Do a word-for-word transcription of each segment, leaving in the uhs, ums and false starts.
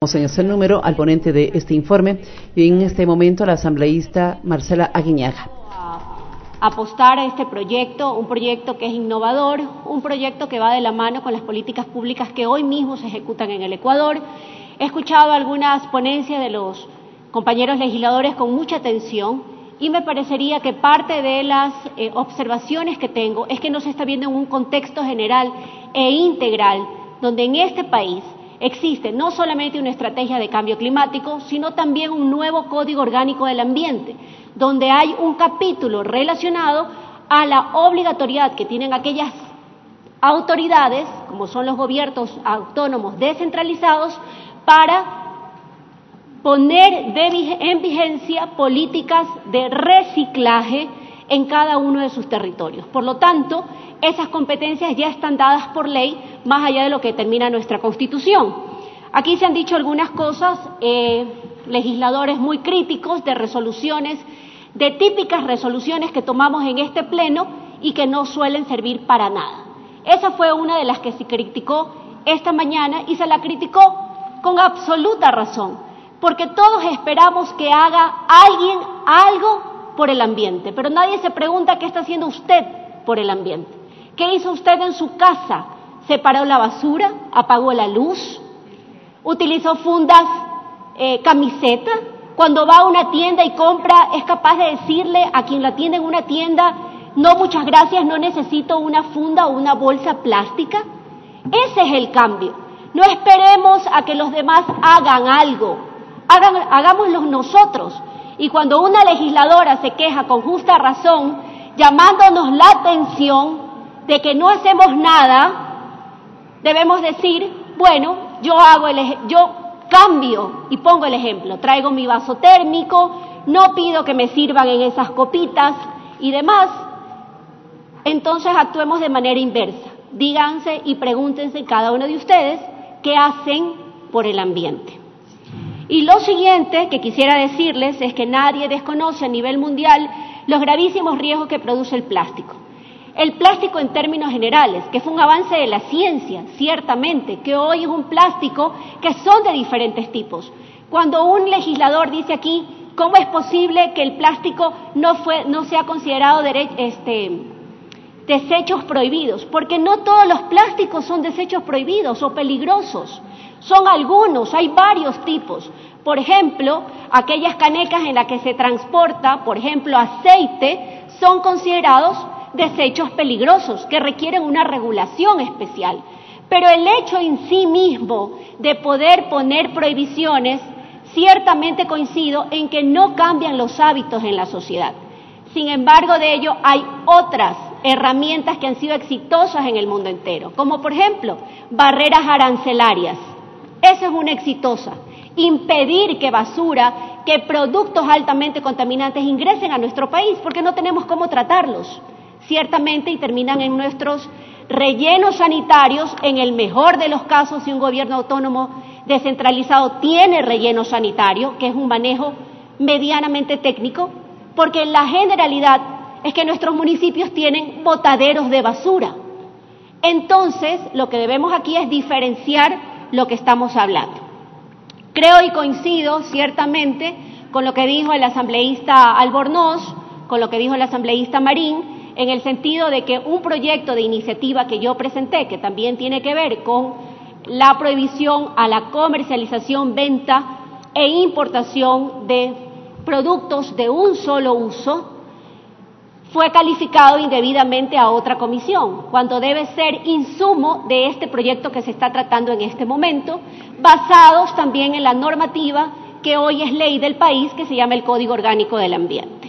Vamos a el número al ponente de este informe y en este momento la asambleísta Marcela Aguiñaga. Apostar a este proyecto, un proyecto que es innovador, un proyecto que va de la mano con las políticas públicas que hoy mismo se ejecutan en el Ecuador. He escuchado algunas ponencias de los compañeros legisladores con mucha atención y me parecería que parte de las eh, observaciones que tengo es que no se está viendo en un contexto general e integral, donde en este país existe no solamente una estrategia de cambio climático, sino también un nuevo Código Orgánico del Ambiente, donde hay un capítulo relacionado a la obligatoriedad que tienen aquellas autoridades, como son los gobiernos autónomos descentralizados, para poner de, en vigencia políticas de reciclaje en cada uno de sus territorios. Por lo tanto, esas competencias ya están dadas por ley, más allá de lo que determina nuestra Constitución. Aquí se han dicho algunas cosas, eh, legisladores muy críticos de resoluciones, de típicas resoluciones que tomamos en este pleno y que no suelen servir para nada. Esa fue una de las que se criticó esta mañana y se la criticó con absoluta razón, porque todos esperamos que haga alguien algo por el ambiente, pero nadie se pregunta qué está haciendo usted por el ambiente. ¿Qué hizo usted en su casa? ¿Separó la basura? ¿Apagó la luz? ¿Utilizó fundas, eh, camiseta? Cuando va a una tienda y compra, ¿es capaz de decirle a quien la atiende en una tienda, no, muchas gracias, no necesito una funda o una bolsa plástica? Ese es el cambio. No esperemos a que los demás hagan algo, hagan, hagámoslo nosotros. Y cuando una legisladora se queja con justa razón, llamándonos la atención de que no hacemos nada, debemos decir, bueno, yo hago el yo cambio y pongo el ejemplo, traigo mi vaso térmico, no pido que me sirvan en esas copitas y demás. Entonces actuemos de manera inversa. Díganse y pregúntense cada uno de ustedes qué hacen por el ambiente. Y lo siguiente que quisiera decirles es que nadie desconoce a nivel mundial los gravísimos riesgos que produce el plástico. El plástico en términos generales, que fue un avance de la ciencia, ciertamente, que hoy es un plástico que son de diferentes tipos. Cuando un legislador dice aquí, ¿cómo es posible que el plástico no, fue, no sea considerado dere- este, desechos prohibidos? Porque no todos los plásticos son desechos prohibidos o peligrosos. Son algunos, hay varios tipos. Por ejemplo, aquellas canecas en las que se transporta, por ejemplo, aceite, son considerados desechos peligrosos que requieren una regulación especial. Pero el hecho en sí mismo de poder poner prohibiciones, ciertamente coincido en que no cambian los hábitos en la sociedad. Sin embargo, de ello hay otras herramientas que han sido exitosas en el mundo entero, como por ejemplo, barreras arancelarias. Esa es una exitosa. Impedir que basura, que productos altamente contaminantes ingresen a nuestro país, porque no tenemos cómo tratarlos, ciertamente, y terminan en nuestros rellenos sanitarios. En el mejor de los casos, si un gobierno autónomo descentralizado tiene relleno sanitario, que es un manejo medianamente técnico, porque la generalidad es que nuestros municipios tienen botaderos de basura. Entonces, lo que debemos aquí es diferenciar lo que estamos hablando. Creo y coincido ciertamente con lo que dijo el asambleísta Albornoz, con lo que dijo el asambleísta Marín, en el sentido de que un proyecto de iniciativa que yo presenté, que también tiene que ver con la prohibición a la comercialización, venta e importación de productos de un solo uso, fue calificado indebidamente a otra comisión, cuando debe ser insumo de este proyecto que se está tratando en este momento, basados también en la normativa que hoy es ley del país, que se llama el Código Orgánico del Ambiente.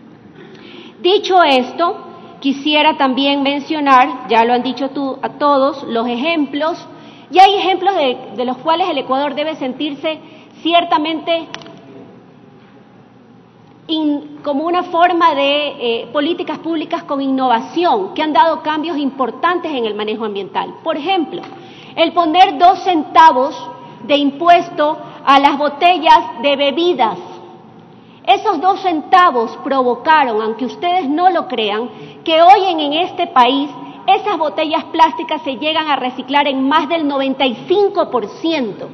Dicho esto, quisiera también mencionar, ya lo han dicho tú, a todos, los ejemplos, y hay ejemplos de, de los cuales el Ecuador debe sentirse ciertamente In, como una forma de eh, políticas públicas con innovación que han dado cambios importantes en el manejo ambiental. Por ejemplo, el poner dos centavos de impuesto a las botellas de bebidas. Esos dos centavos provocaron, aunque ustedes no lo crean, que hoy en, en este país esas botellas plásticas se llegan a reciclar en más del noventa y cinco por ciento.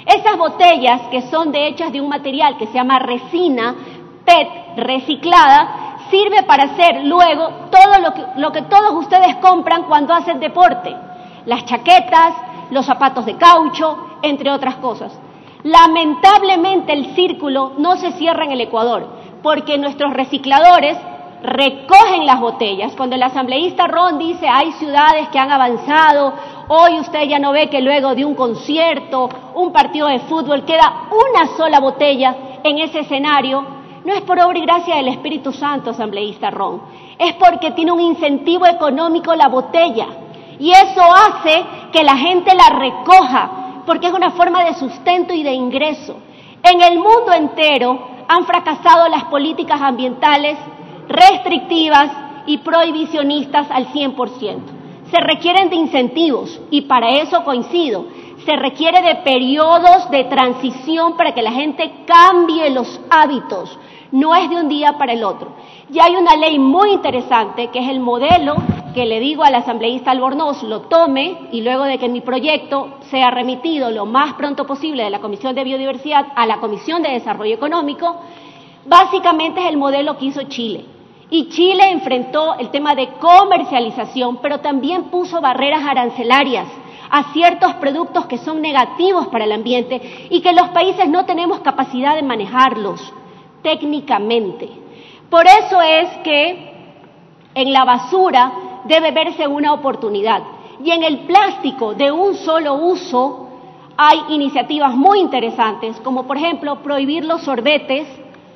Esas botellas, que son de hechas de un material que se llama resina P E T reciclada, sirve para hacer luego todo lo que, lo que todos ustedes compran cuando hacen deporte, las chaquetas, los zapatos de caucho, entre otras cosas. Lamentablemente el círculo no se cierra en el Ecuador, porque nuestros recicladores recogen las botellas. Cuando el asambleísta Ron dice hay ciudades que han avanzado, hoy usted ya no ve que luego de un concierto, un partido de fútbol, queda una sola botella en ese escenario, no es por obra y gracia del Espíritu Santo, asambleísta Ron, es porque tiene un incentivo económico la botella, y eso hace que la gente la recoja, porque es una forma de sustento y de ingreso. En el mundo entero han fracasado las políticas ambientales restrictivas y prohibicionistas al cien por ciento. Se requieren de incentivos, y para eso coincido, se requiere de periodos de transición para que la gente cambie los hábitos, no es de un día para el otro. Y hay una ley muy interesante, que es el modelo que le digo al asambleísta Albornoz, lo tome, y luego de que mi proyecto sea remitido lo más pronto posible de la Comisión de Biodiversidad a la Comisión de Desarrollo Económico, básicamente es el modelo que hizo Chile. Y Chile enfrentó el tema de comercialización, pero también puso barreras arancelarias a ciertos productos que son negativos para el ambiente y que los países no tenemos capacidad de manejarlos técnicamente. Por eso es que en la basura debe verse una oportunidad, y en el plástico de un solo uso hay iniciativas muy interesantes, como por ejemplo prohibir los sorbetes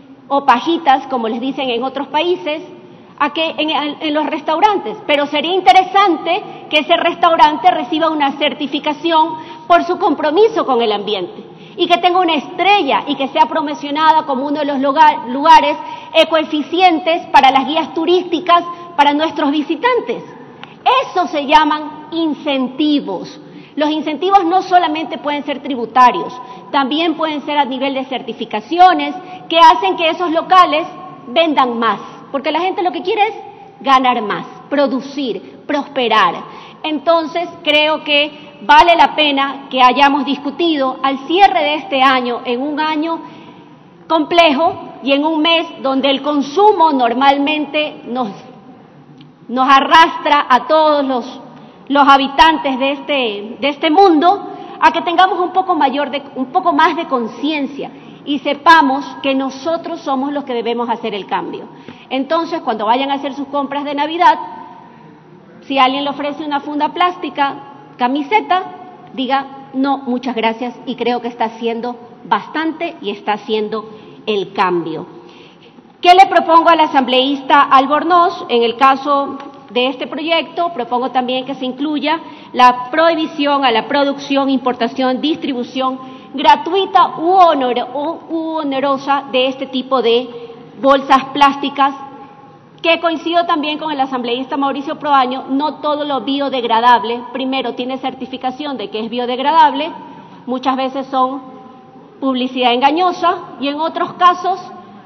o pajitas, como les dicen en otros países, a que en, en los restaurantes, pero sería interesante que ese restaurante reciba una certificación por su compromiso con el ambiente, y que tenga una estrella y que sea promocionada como uno de los lugar, lugares ecoeficientes para las guías turísticas para nuestros visitantes. Eso se llaman incentivos. Los incentivos no solamente pueden ser tributarios, también pueden ser a nivel de certificaciones que hacen que esos locales vendan más, porque la gente lo que quiere es ganar más, producir, prosperar. Entonces creo que vale la pena que hayamos discutido al cierre de este año, en un año complejo y en un mes donde el consumo normalmente nos, nos arrastra a todos los, los habitantes de este, de este mundo, a que tengamos un poco, mayor de, un poco más de conciencia y sepamos que nosotros somos los que debemos hacer el cambio. Entonces, cuando vayan a hacer sus compras de Navidad, si alguien le ofrece una funda plástica, camiseta, diga no, muchas gracias, y creo que está haciendo bastante y está haciendo el cambio. ¿Qué le propongo al asambleísta Albornoz? En el caso de este proyecto, propongo también que se incluya la prohibición a la producción, importación, distribución gratuita u, honor, u onerosa de este tipo de bolsas plásticas, que coincido también con el asambleísta Mauricio Proaño, no todo lo biodegradable, primero, tiene certificación de que es biodegradable, muchas veces son publicidad engañosa, y en otros casos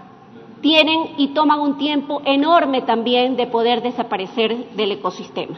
tienen y toman un tiempo enorme también de poder desaparecer del ecosistema.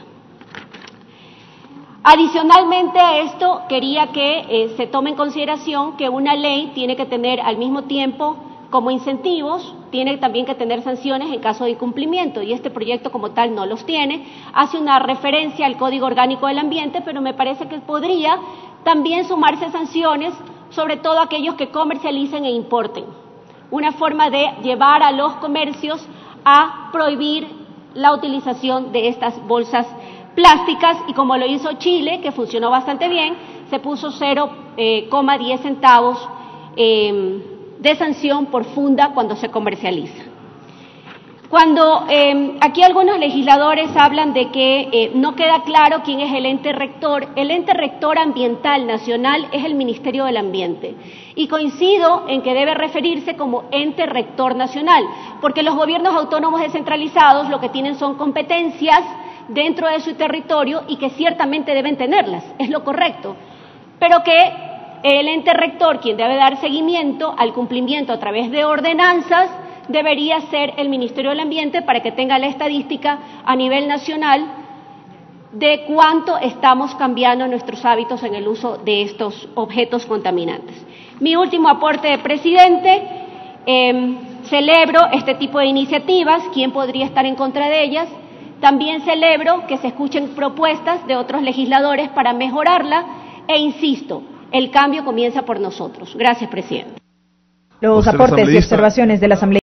Adicionalmente a esto, quería que eh, se tome en consideración que una ley tiene que tener al mismo tiempo como incentivos, tiene también que tener sanciones en caso de incumplimiento, y este proyecto como tal no los tiene. Hace una referencia al Código Orgánico del Ambiente, pero me parece que podría también sumarse sanciones, sobre todo aquellos que comercialicen e importen. Una forma de llevar a los comercios a prohibir la utilización de estas bolsas plásticas, y como lo hizo Chile, que funcionó bastante bien, se puso cero coma diez centavos eh, de sanción por funda cuando se comercializa. Cuando eh, aquí algunos legisladores hablan de que eh, no queda claro quién es el ente rector, el ente rector ambiental nacional es el Ministerio del Ambiente, y coincido en que debe referirse como ente rector nacional, porque los gobiernos autónomos descentralizados lo que tienen son competencias dentro de su territorio y que ciertamente deben tenerlas, es lo correcto, pero que el ente rector, quien debe dar seguimiento al cumplimiento a través de ordenanzas, debería ser el Ministerio del Ambiente, para que tenga la estadística a nivel nacional de cuánto estamos cambiando nuestros hábitos en el uso de estos objetos contaminantes. Mi último aporte, presidente, eh, celebro este tipo de iniciativas. ¿Quién podría estar en contra de ellas? También celebro que se escuchen propuestas de otros legisladores para mejorarla e insisto, el cambio comienza por nosotros. Gracias, presidente. Los aportes y observaciones de la Asamblea.